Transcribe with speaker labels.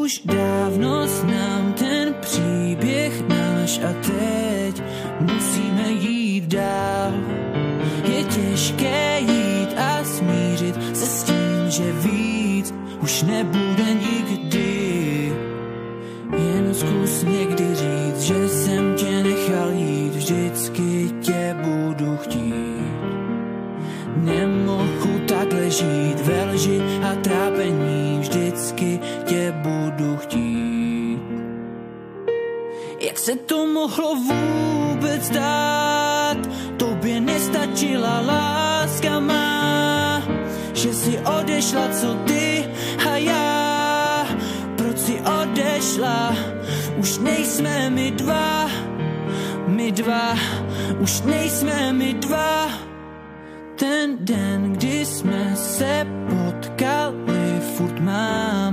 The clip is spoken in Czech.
Speaker 1: Už dávno znám ten příběh náš a teď musíme jít dál. Je těžké jít a smířit se s tím, že víc už nebude nikdy. Jen zkus někdy říct, že jsem tě nechal jít, vždycky tě budu chtít. Nemohu takhle žít ve lži a trápení, vždycky tě budu chtít. Jak se to mohlo vůbec stát? Tobě nestačila láska má, že si odešla, co ty a já. Proč si odešla? Už nejsme my dva, už nejsme my dva. Ten den, kdy jsme se potkali, furt mám